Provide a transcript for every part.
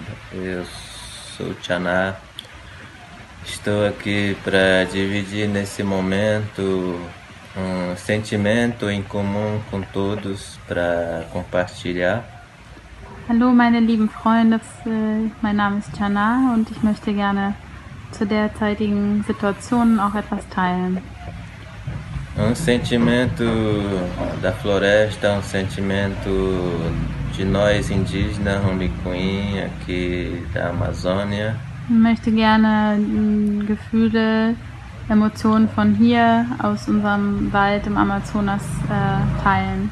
Eu sou Tchaná. Estou aqui para dividir nesse momento um sentimento em comum com todos para compartilhar. Hallo meine lieben Freunde, mein Name ist Chana und ich möchte gerne zu derzeitigen Situation auch etwas teilen. Um sentimento da floresta, um sentimento de nós indígenas Rumicuim, aqui da Amazônia. Ich möchte gerne Gefühle, Emotionen von hier aus unserem Wald im Amazonas teilen.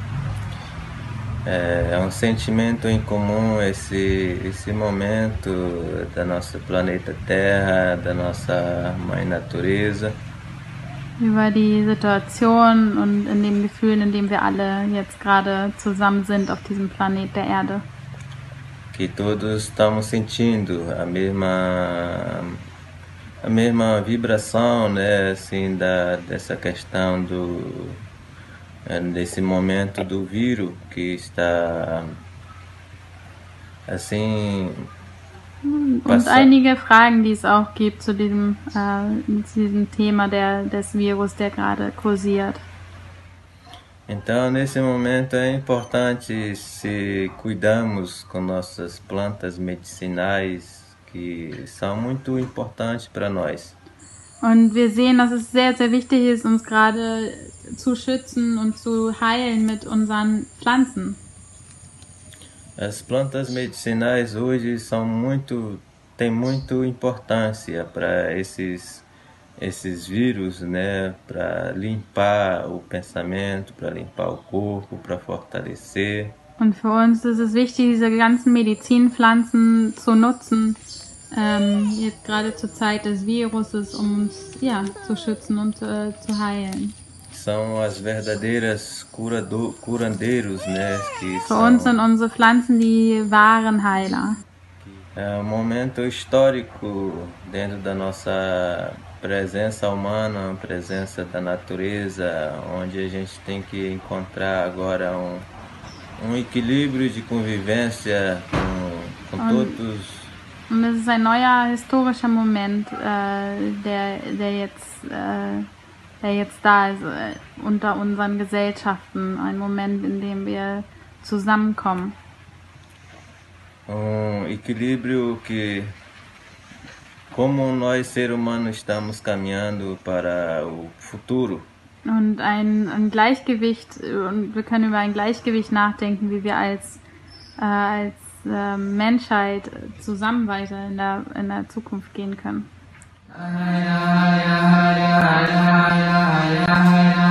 É um sentimento em comum esse momento da nosso planeta Terra, da nossa mãe natureza. Über die Situation und in dem Gefühl, in dem wir alle jetzt gerade zusammen sind auf diesem Planet der Erde. Que todos estamos sentindo a mesma vibração, né, assim, dessa questão desse momento do vírus que está assim. Und einige Fragen, die es auch gibt zu diesem Thema des Virus, der gerade kursiert. Então, nesse momento é importante se cuidarmos com nossas plantas medicinais, que são muito importantes para nós. Und wir sehen, dass es sehr, sehr wichtig ist, uns gerade zu schützen und zu heilen mit unseren Pflanzen. As plantas medicinais hoje têm muito importância para esses vírus, né, para limpar o pensamento, para limpar o corpo, para fortalecer. Und für uns ist es wichtig, diese ganzen Medizinpflanzen zu nutzen, jetzt gerade zur Zeit des Viruses, um uns zu schützen und zu heilen. São as verdadeiras curandeiros, né? Für uns sind unsere Pflanzen die wahren Heiler. É um momento histórico dentro da nossa presença humana, presença da natureza, onde a gente tem que encontrar agora um equilíbrio de convivência com todos. Und es ist ein neuer historischer Moment, der jetzt da ist, unter unseren Gesellschaften. Ein Moment, in dem wir zusammenkommen. Equilíbrio que, como nós seres humanos estamos caminhando para o futuro. Und ein Gleichgewicht, und wir können über ein Gleichgewicht nachdenken, wie wir als Menschheit zusammen weiter in der Zukunft gehen können.